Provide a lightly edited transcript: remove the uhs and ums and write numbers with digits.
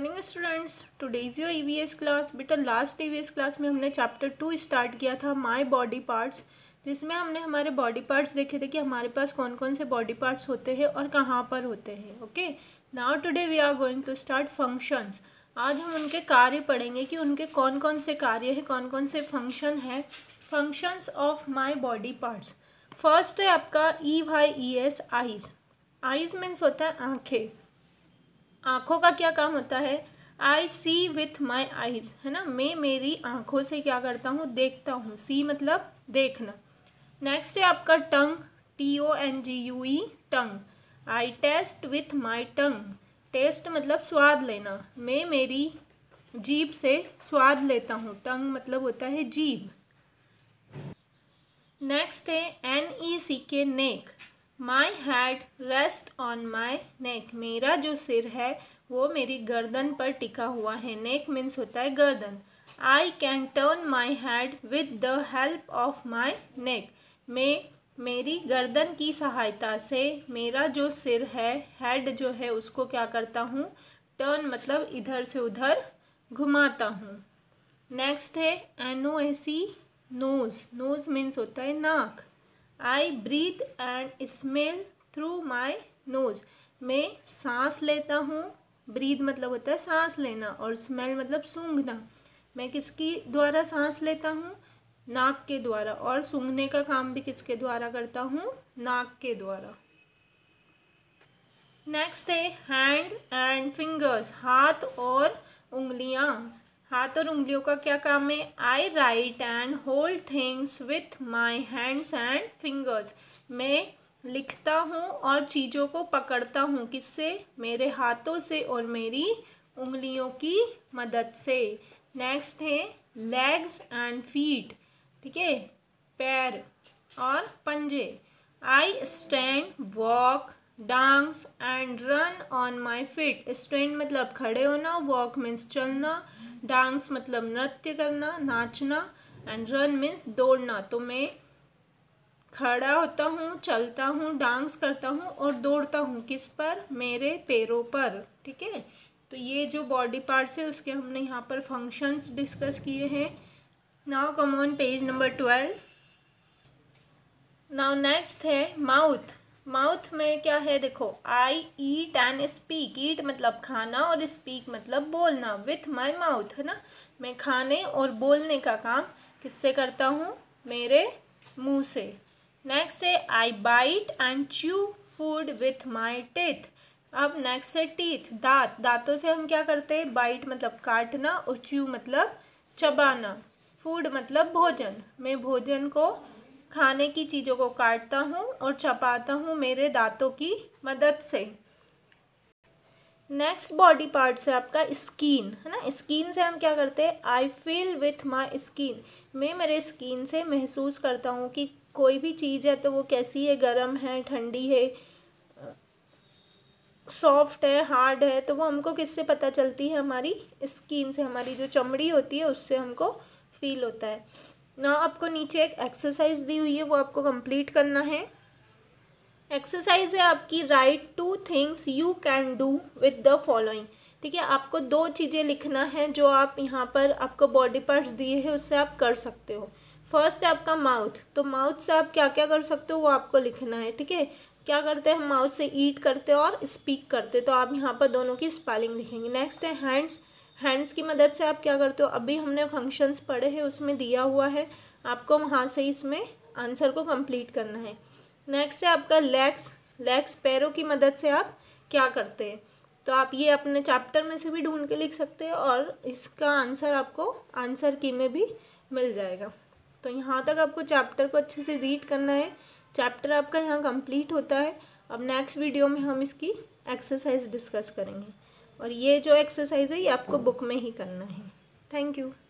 Morning students, today is your EVS class. बेटा last EVS class में हमने chapter 2 start किया था माय बॉडी पार्ट्स, जिसमें हमने हमारे बॉडी पार्ट्स देखे थे कि हमारे पास कौन कौन से बॉडी पार्ट्स होते हैं और कहाँ पर होते हैं। Okay, now today we are going to start functions. आज हम उनके कार्य पढ़ेंगे कि उनके कौन कौन से कार्य है, कौन कौन से फंक्शन है। Functions of my body parts. First है आपका EYES आइज़। आइज़ मीन्स होता है आँखें। आँखों का क्या काम होता है? आई सी विथ माई आईज, है ना। मैं मेरी आँखों से क्या करता हूँ? देखता हूँ। सी मतलब देखना। नेक्स्ट है आपका tongue, TONGUE, tongue. I taste with my tongue. Taste मतलब स्वाद लेना। मैं मेरी जीभ से स्वाद लेता हूँ। टंग मतलब होता है जीभ। नेक्स्ट है NECK, neck. My head rest on my neck. मेरा जो सिर है वो मेरी गर्दन पर टिका हुआ है। नेक मीन्स होता है गर्दन। I can turn my head with the help of my neck. मैं मेरी गर्दन की सहायता से मेरा जो सिर है, हेड जो है, उसको क्या करता हूँ? टर्न मतलब इधर से उधर घुमाता हूँ। नेक्स्ट है NOAC, नोज। नोज मीन्स होता है नाक। I breathe and smell through my nose. मैं सांस लेता हूँ। ब्रीथ मतलब होता है सांस लेना और स्मेल मतलब सूंघना। मैं किसकी द्वारा सांस लेता हूँ? नाक के द्वारा। और सूंघने का काम भी किसके द्वारा करता हूँ? नाक के द्वारा। नेक्स्ट है हैंड एंड फिंगर्स, हाथ और उंगलियाँ। हाथ और उंगलियों का क्या काम है? I write and hold things with my hands and fingers. मैं लिखता हूँ और चीज़ों को पकड़ता हूँ। किससे? मेरे हाथों से और मेरी उंगलियों की मदद से। नेक्स्ट है लेग्स एंड फीट, ठीक है, पैर और पंजे। I stand, walk, dance and run on my feet. Stand मतलब खड़े होना, वॉक मीन्स चलना, डांस मतलब नृत्य करना, नाचना, एंड रन मीन्स दौड़ना। तो मैं खड़ा होता हूँ, चलता हूँ, डांस करता हूँ और दौड़ता हूँ। किस पर? मेरे पैरों पर। ठीक है, तो ये जो बॉडी पार्ट्स है उसके हमने यहाँ पर फंक्शंस डिस्कस किए हैं। Now come on page number 12। Now next है माउथ। माउथ में क्या है? देखो, आई ईट एंड स्पीक। ईट मतलब खाना और स्पीक मतलब बोलना। विथ माई माउथ, है ना। मैं खाने और बोलने का काम किससे करता हूँ? मेरे मुंह से। नेक्स्ट है I bite and chew food with my teeth. अब नेक्स्ट है टीथ, दांत। दांतों से हम क्या करते हैं? बाइट मतलब काटना और च्यू मतलब चबाना। फूड मतलब भोजन। मैं भोजन को, खाने की चीज़ों को काटता हूँ और चबाता हूँ मेरे दांतों की मदद से। नेक्स्ट बॉडी पार्ट है आपका स्किन, है ना। स्किन से हम क्या करते हैं? I feel with my skin. मैं मेरे स्किन से महसूस करता हूँ कि कोई भी चीज़ है तो वो कैसी है, गर्म है, ठंडी है, सॉफ्ट है, हार्ड है। तो वो हमको किससे पता चलती है? हमारी स्किन से। हमारी जो चमड़ी होती है उससे हमको फील होता है ना। आपको नीचे एक एक्सरसाइज दी हुई है, वो आपको कंप्लीट करना है। एक्सरसाइज है आपकी write 2 things you can do with the following. ठीक है, आपको 2 चीज़ें लिखना है जो आप यहाँ पर आपको बॉडी पार्ट्स दिए हैं उससे आप कर सकते हो। फर्स्ट है आपका माउथ। तो माउथ से आप क्या क्या कर सकते हो वो आपको लिखना है। ठीक है, क्या करते हैं हम? माउथ से ईट करते और स्पीक करते, तो आप यहाँ पर दोनों की स्पेलिंग लिखेंगे। नेक्स्ट है हैंड्स। हैंड्स की मदद से आप क्या करते हो? अभी हमने फंक्शंस पढ़े हैं, उसमें दिया हुआ है, आपको वहाँ से इसमें आंसर को कंप्लीट करना है। नेक्स्ट है आपका लेग्स। लेग्स, पैरों की मदद से आप क्या करते हैं? तो आप ये अपने चैप्टर में से भी ढूंढ के लिख सकते हैं और इसका आंसर आपको आंसर की में भी मिल जाएगा। तो यहाँ तक आपको चैप्टर को अच्छे से रीड करना है। चैप्टर आपका यहाँ कंप्लीट होता है। अब नेक्स्ट वीडियो में हम इसकी एक्सरसाइज डिस्कस करेंगे और ये जो एक्सरसाइज है ये आपको बुक में ही करना है। Thank you.